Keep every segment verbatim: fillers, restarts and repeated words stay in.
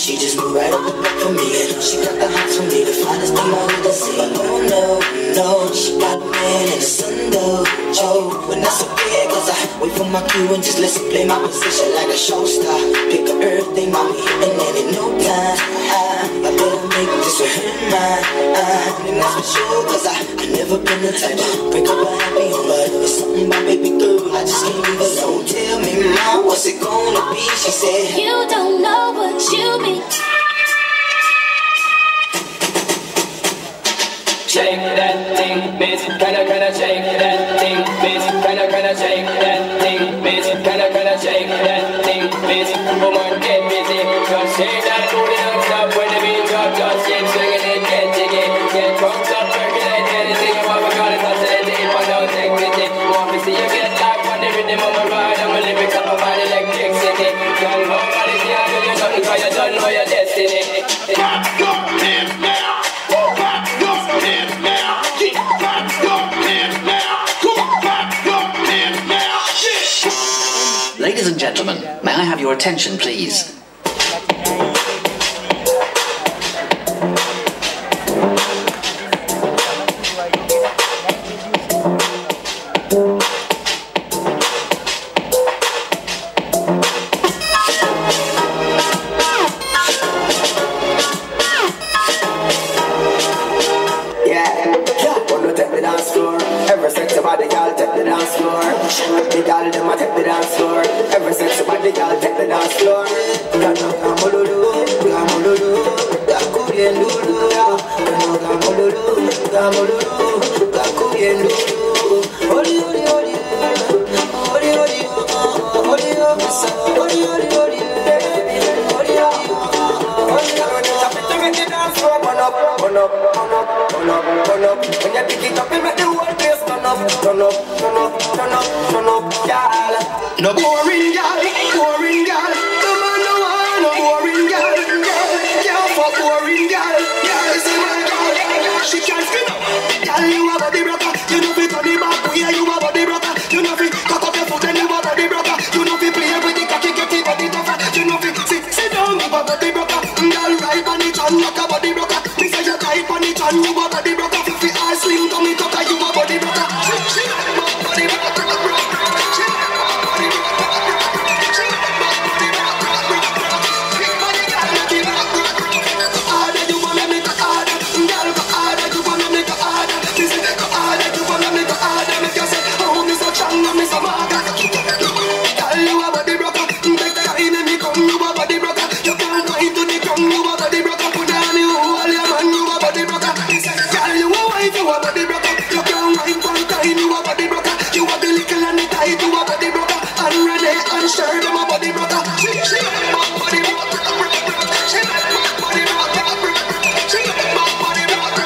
She just moved right up the block for me, and she got the hots for me, the finest thing I've ever seen. Oh no, no, she got a man in the sun though, Joe. But that's okay, cause I wait for my cue and just listen, play my position like a show star. Pick up everything, mommy, and then in no time, I, I better make this with her mine. I, and that's for sure, cause I, I never been the type to break up a happy home, but it's something about baby girl, I just can't leave alone. Tell me, mom, what's it gonna be? She said, you don't know what you mean. Shake that thing, miss, kinda kinda shake that thing, miss, kinda kinda shake that thing, miss, kinda kinda shake that thing, miss. Woman, get busy, just shake that booty non-stop when the beat drop, just keep swinging it, get jiggy, get drunk, stop percolate, anything you want, we got it, oscillate, if I don't take pity. Want to see you get live on the rhythm of my ride, I'm a lyrics up about electricity. Girl, nobody can do you nothing, cause you don't know your destiny. Clap your hands now. Clap your hands now. Clap your hands now. Come on, clap your hands now. Yeah. Ladies and gentlemen, may I have your attention, please? Every sexy body girl take the dance floor. The girl dem a take the dance floor. Every sexy body girl take the dance floor. Gano gamolulu, gamolulu, gakuye lulu ya. Gano gamolulu, gamolulu, gakuye lulu. Oli oli oli, oli oli oli oli masa, oli oli oli, oli oli oli. To make the dance floor burn up, burn up, burn up, burn up, burn up. When you pick it up, you make the whole place turn up, turn up, turn up, turn up, turn up, girl. No boring girl, boring girl. The man no want no boring girl, girl, girl for boring girl. Girl, you see my girl, she can't spin up. Girl, you a body broker, you know fi turn it back, yeah, you a body broker. You know fi cock up your foot and you a body broker. You know fi play with the cocky, get it body tougher. You know fi sit, sit down, you a body broker. Girl, right on it and like a body broker. Me say you tight on it and you a body broker. Fi I slim to me tucker, you a body broker. She, she like my body broker. She like my body broker. She like my body broker. Big body girl, make it broker. Harder you wanna make it harder. Girl, go harder, you wanna make it harder. Me say go harder, you wanna make it harder. Make you say, oh me so strong, me so maga. Girl, you a body broker. Take the time and me come, you a body broker. You can't go into the ground, you a body broker. Put down you all your man, you a body broker. Girl, you a wife, you a body broker. You can't wine for time, you a body broker. You a the little and the tight, you a body broker. And Renee and Sher, them a body broker. She, she like my body broker. She like my body broker. She like my body broker.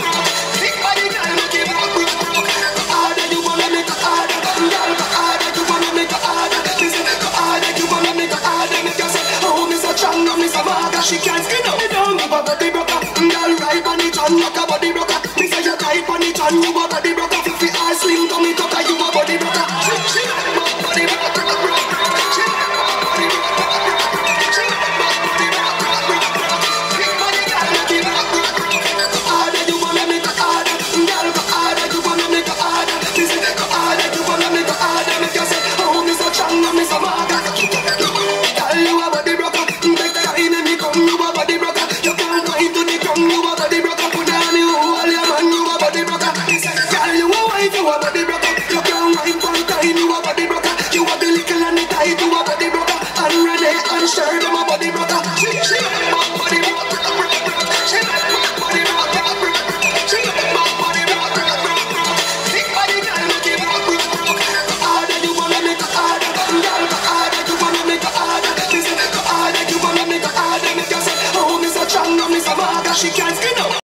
Big body girl, make it broke, broke, broke. Harder, you wanna make it harder. Girl, go harder, you wanna make it harder. Me say, go harder, you wanna make it harder. Make you say, oh, me so strong, me so maga. She can't skin up me down, you a body broker. Girl, right on it and like a body broker. Me say, you tight on it and you a body broker. Fi I slim to me tucker, you a body broker. She, she like my body broker. She like my body broker. She like my body broker. Big body girl, make it broke. Harder, you wanna make it harder. Girl, go harder, you wanna make it harder. Me say, go harder, you wanna make it harder. Make you say, oh, me so strong, me so maga. Girl, you a body broker. Take the time and me come, you a body broker. You can't go into the ground, you a body broker. Put down you all your man, you a body broker. Girl, you a wife, you a body broker. You can't wine for time, you a body broker. You a the little and the tight, you a body broker. And Renee and Sher, them a body broker. She, she like my body broker. She like my body broker. She like my body broker. Big body girl, make it broke, broke, broke. Harder, you wanna make it harder. Girl, go harder, you wanna make it harder. Me say, go harder, you wanna make it harder. Make you say, oh, me so strong, me so maga. She can't skin up.